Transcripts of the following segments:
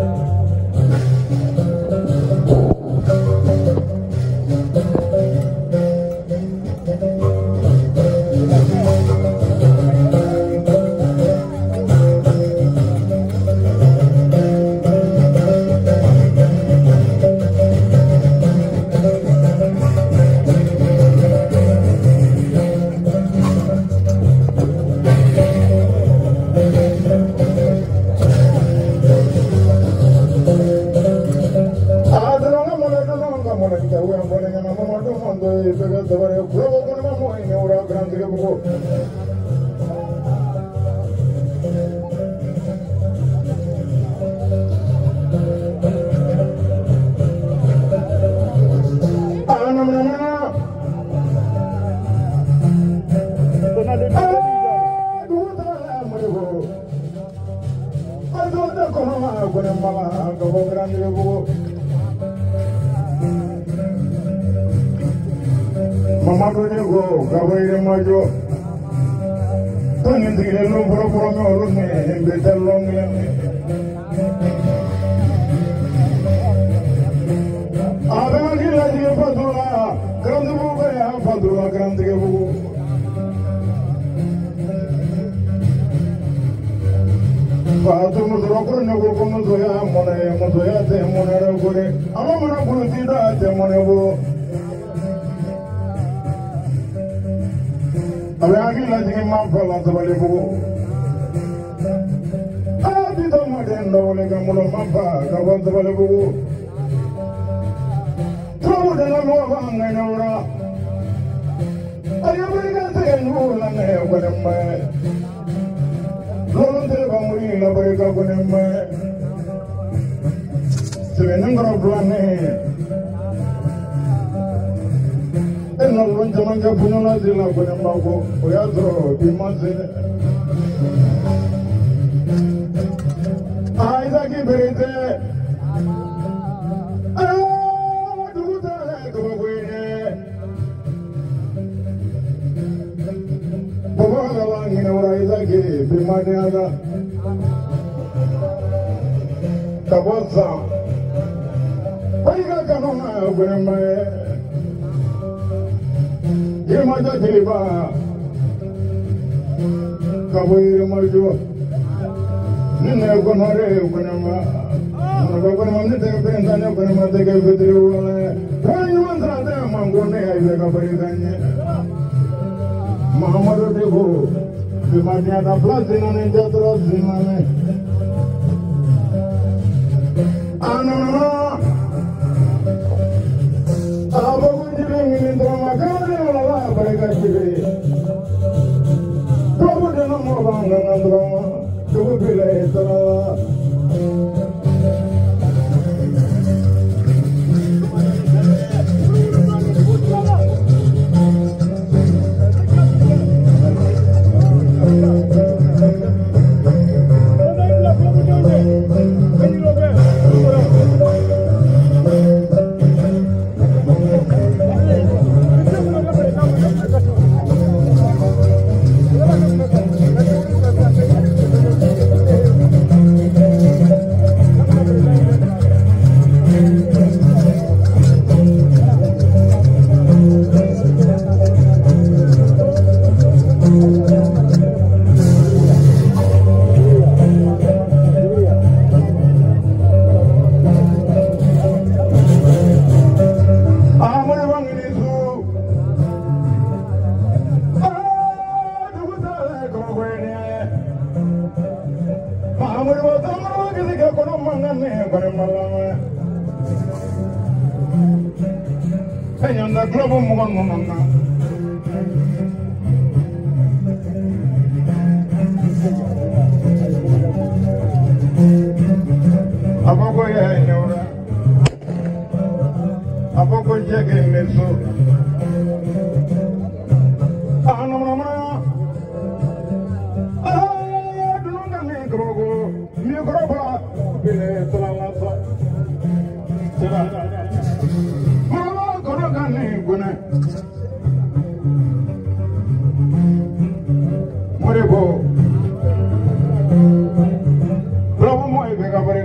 Bravo, moi, Begabare gagné.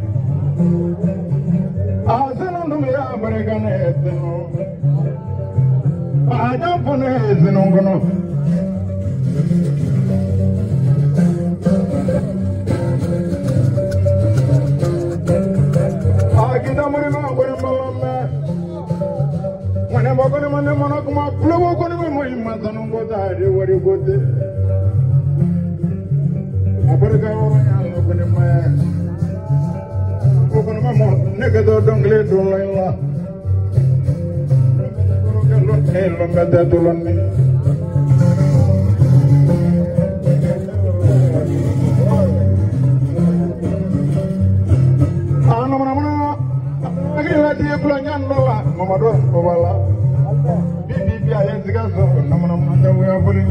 Azenandum ya American Etno. I don't put it in Ongono. I get a money when I'm going to Monocoma, Flow, going to my mother, and what I do, what you go there. I better go and open in my hand. Open my mouth, nigga, don't glare to Layla. Hello, better to learn me. Mamadou Obala, Bibi, I had to go. No, we are putting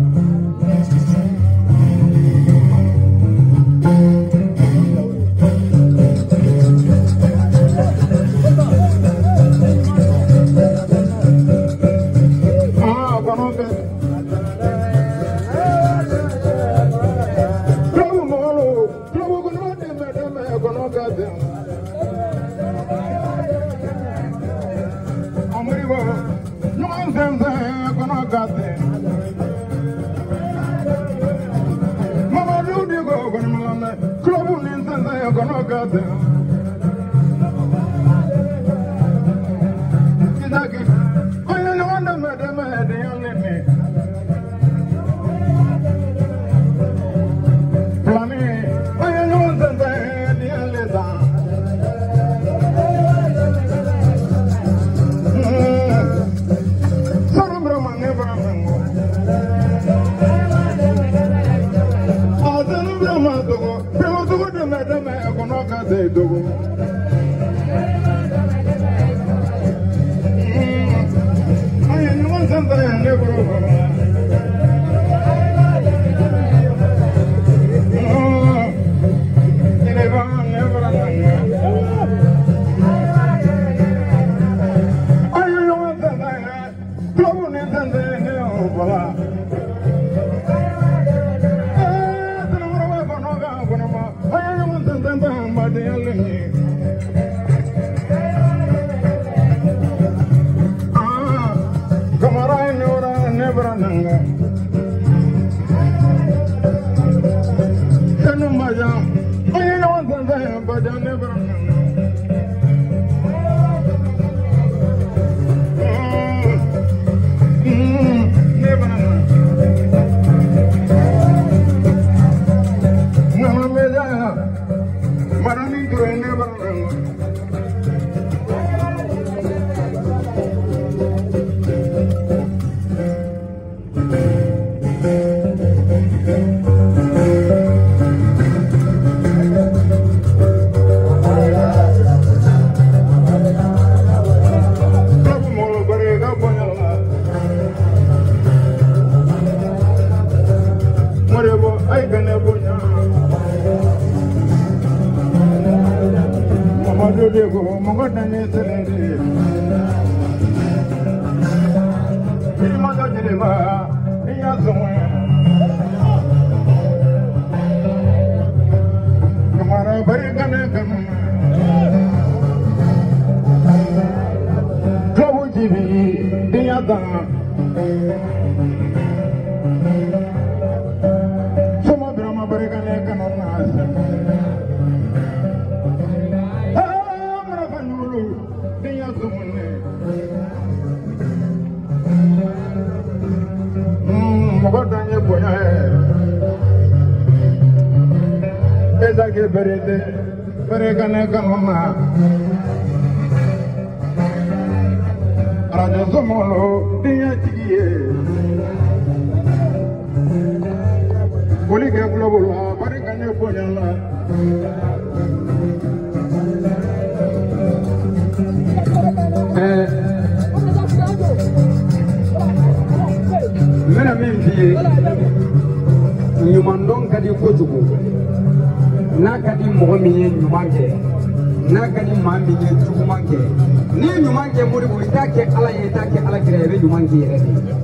Nakadi Mohamie Numanke, Nakadi Mami Tumanke, Near Numanke Muru, Take Alakere, Numanke,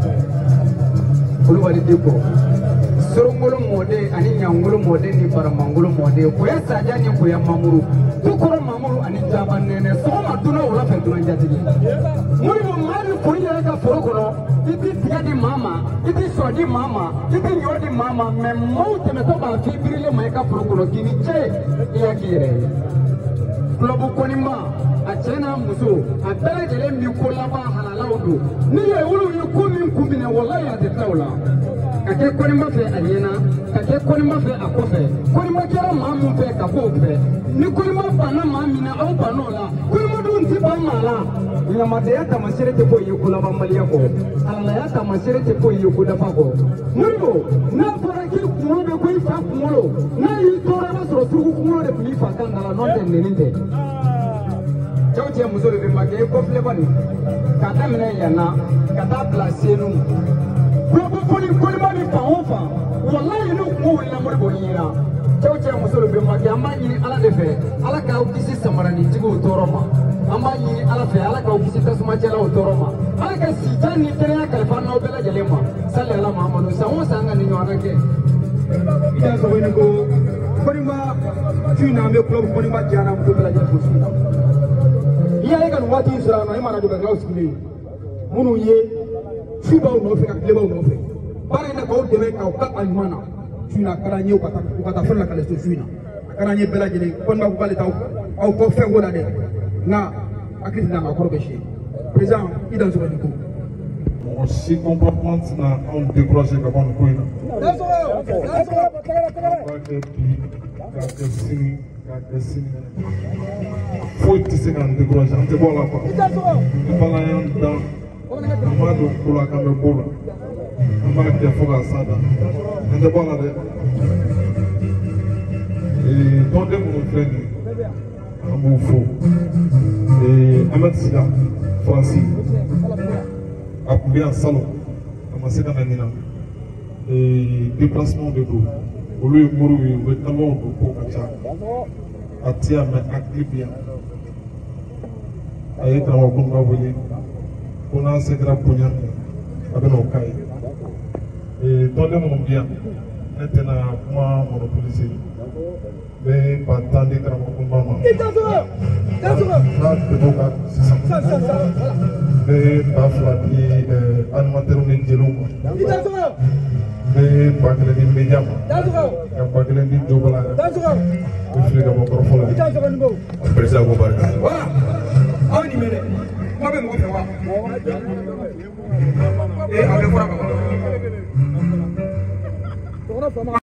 Uluwadi Dipo, Soromolo Mode, and in Yangulu Mode, Paramangulu Mode, where Sajani Mamuru, tukoro mamuru ani jaban nene soma duna wala fe duna jatigi muri mo mari ko yere ka foro kono iti tiadi mama iti sodi mama iti nyodi mama me moute me to ba fi birile mai ka foro kono kini che ya kire club konima a cena muso a bele jele mi ko laba halalawdu ni ye wulu yu ko min kumbine wallahi ya de tawla kake konima fe anyena kake konima fe akofe konima kera mamu fe ka ko fe ni konima bana mamina au banola konima dun ti bamala nyamade ya tamasire te ko yu laba maliya ko ala ya tamasire te ko yu dafa ko muro na fara ki kumo be ko ifa kumo na yi tora na so sugu kumo de bi fa kan dala non den neninte jawti muso de mage ko fle bani kata mena yana kata placenu ko ko mani fa ofa wallahi no ko wala mo bo yira jawti muso de mage amma ni ala de fe ala ka ukisi samarani tigo toroma amma ni ala fe ala ka ukisi tasuma jela o toroma ala ka sitani tere ka fa no bela jelema sallallahu muhammadu sawo sanga ni nyana ke ida so ni ko konima tuna me club konima jana mo bela jelema iya kan wati israna imana do ga uskili munu ye fiba no fe ka leba no fe bare na ko deme ka ka almana tuna kala nyu ka ta fona kala tuna kala nye bela jele kon ma ko bale taw au ko fe wona de na akiti na makoro be shi président idan so ko si comportement na on décroché ka bon ko ina that's all foi que se can décroché ante bola ko bala yan da amado kula kame bola amara ke foga sada ante bola de e donde mo frene amu fo e amat sida Francis a combien salon commencé quand même et déplacement de dos au lieu mouru le talon de pour kacha atia mais actif bien ayi tra ko nga woni on a ce grand pognon avec nos cailles et donner mon bien maintenant moi monopoliser mais pas tant de grand ko maman mais pas flatter animateur ni jeluma mais pas que les médias pas que les jogola je ga bokor fola président ko barka voilà awni mele ma be mo fe wa e ave fora ba